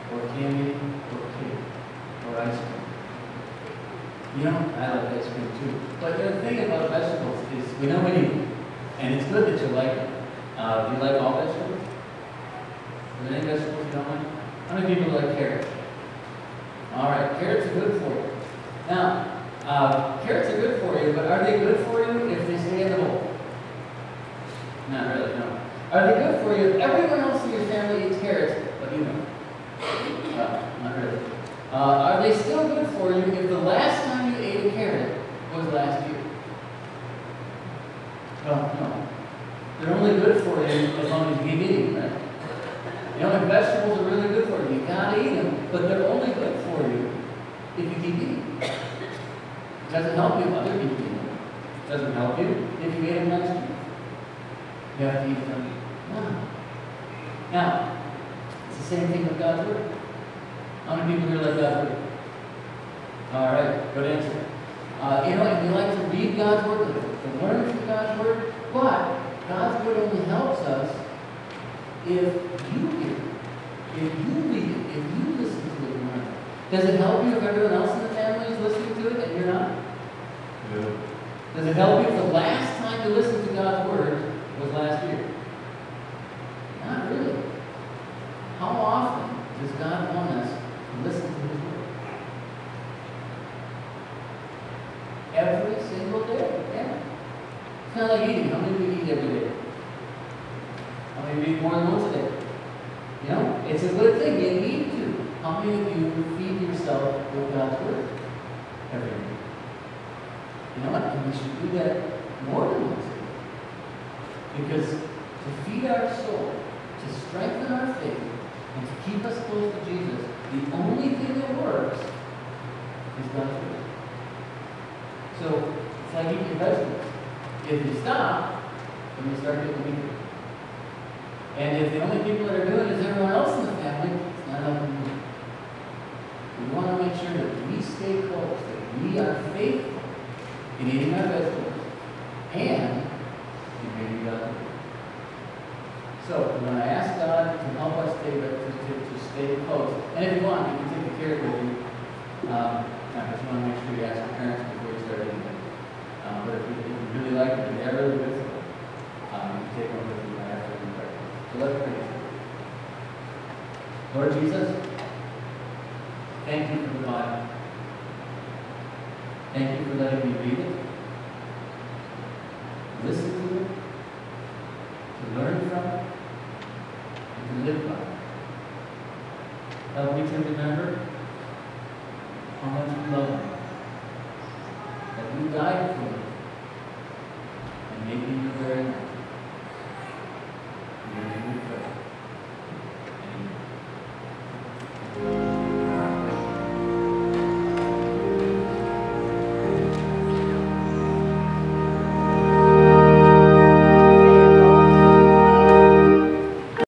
or candy, or cake, or ice cream. You know, I like ice cream too. But the thing about vegetables is we know we need them. And it's good that you like them. Do you like all vegetables? Are there any vegetables you don't like? How many people like carrots? All right, carrots are good for you. Now, carrots are good for you, but are they good for you if they stay in the bowl? Not really, no. Are they good for you if everyone else in your family eats carrots, but you don't? Not really. Are they still good for you if the last time you ate a carrot was last year? Well, no. They're only good for you as long as you keep eating, right? You know, if vegetables are really good for you, you gotta eat them, but they're only good for you if you keep eating. It doesn't help you if other people eat them. It doesn't help you if you ate them last year. You have to eat them now. Now, it's the same thing with God's Word. How many people here like God's Word? All right, good answer. You know, and we like to read God's Word, to learn from God's Word, but God's Word only helps us if you hear it, if you read it, if you listen to it and learn it. Does it help you if everyone else in the family is listening to it and you're not? No. Does it help you if the last time you listened to God's Word was last year? Not really. How often does God want us to listen to His Word? Every single day. Yeah. It's kind of like eating. How many of you eat every day? How many of you eat more than once a day? You know, it's a good thing. You need to. How many of you feed yourself with God's Word every day? You know what? And we should do that more than once a day. Because to feed our soul, to strengthen our faith, and to keep us close to Jesus, the only thing that works is God's Word. So, it's like eating your vegetables. If you stop, then you start getting weaker. And if the only people that are doing it is everyone else in the family, it's not helping you. We want to make sure that we stay close, that we are faithful in eating our vegetables and in reading God's Word. So, when I ask God to help us to stay close, and if you want, you can take the carrot with you. I just want to make sure you ask your parents before you start eating it. But if you really like it, if they're really good for it, you can take one with you after you pray. So let's pray. Lord Jesus, thank you for the Bible. Thank you for letting me read it, listen to it, to learn from it, and to live by it. Help me to remember how much you love me, that you died for me, and made me your very own.